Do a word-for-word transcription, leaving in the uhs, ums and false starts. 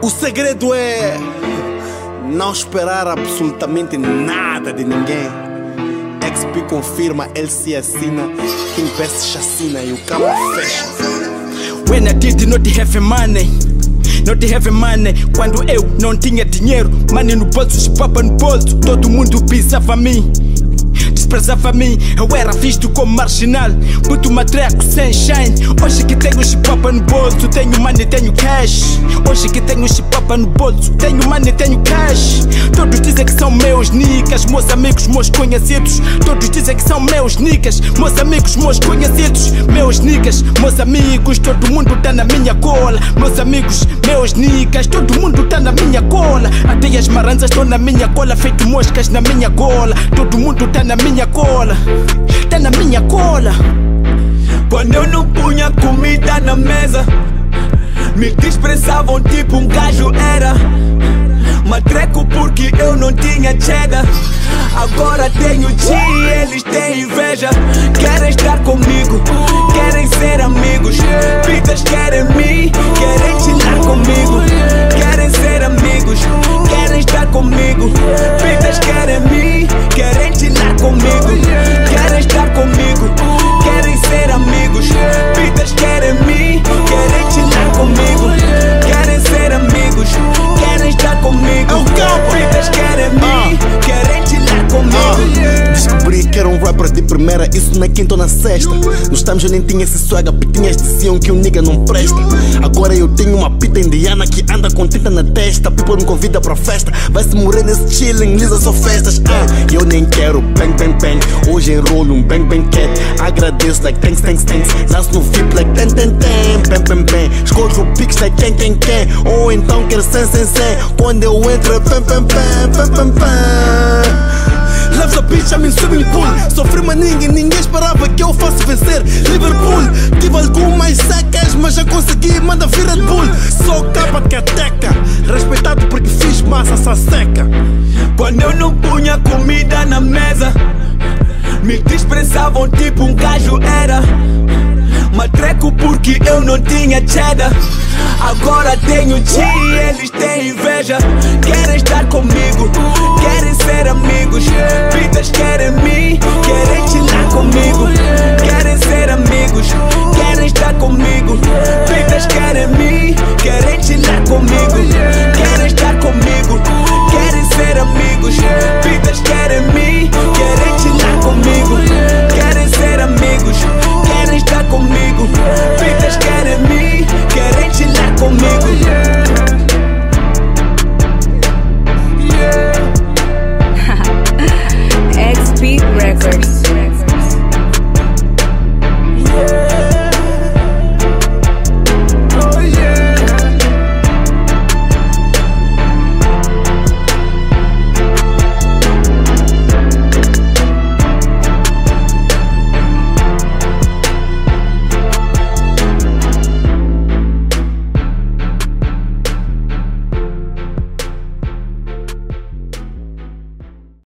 O segredo é não esperar absolutamente nada de ninguém. X P confirma, ele se assina, quem peça chacina e o cabo fecha. When I did not have money, not have money. Quando eu não tinha dinheiro, money no bolso, chipapa no bolso. Todo mundo pisava a mim, desprezava a mim. Eu era visto como marginal, muito matreco sem shine. Hoje que tenho chipapa no bolso, tenho money, tenho cash. Hoje que tenho chipapa no bolso, tenho money, tenho cash. Todos dizem que são meus niggas, meus amigos, meus conhecidos. Todos dizem que são meus niggas, meus amigos, meus conhecidos. Meus niggas, meus amigos, todo mundo tá na minha cola. Meus amigos, meus niggas, todo mundo tá na minha cola. Até as maranzas estão na minha cola, feito moscas na minha gola. Todo mundo tá na minha cola, tá na minha cola. Quando eu não punha comida na mesa, me desprezavam tipo um gajo era matreco porque eu não tinha cheddar. Agora tenho G e eles têm inveja. Querem estar comigo, querem ser amigos. Pitas querem me, querem chilar comigo. Querem ser amigos, querem estar comigo. Pitas querem me, querem chilar comigo. Querem estar comigo, querem ser amigos. Pitas querem me, querem chilar comigo. Querem ser amigos, querem estar comigo. Pitas querem me, querem chilar comigo. Ah, descobri que era um rapper de primeira, isso na quinta ou na sexta. Nos times eu nem tinha esse swag, pitinhas diziam que o nigga não presta. Agora eu tenho uma pita indiana que anda com tinta na testa. People me convida pra festa, vai-se morrer nesse chilling, lisa só festas. Ah, eu nem quero bang bang bang, hoje enrolo um bang bang cat. Agradeço like thanks thanks thanks, lanço no V I P like ten ten ten. Bam bam bam, escolho o pix like quem quem quem. Ou então quero sem sem sem, quando eu entro pam pam pam pam pam pam. Leves a bitch, I'm in swimming pool. Sofri maninho, ninguém esperava que eu fosse vencer Liverpool. Tive algumas secas, mas já consegui, manda vir Red Bull. Sou capa cateca, respeitado porque fiz massa essa seca. Quando eu não punha comida na mesa, me desprezavam tipo um gajo era matreco porque eu não tinha cheddar. Agora tenho G e eles têm inveja. Querem estar comigo, querem ser amigos. Pitas querem me, querem chilar comigo. Querem ser amigos, querem estar comigo. Pitas querem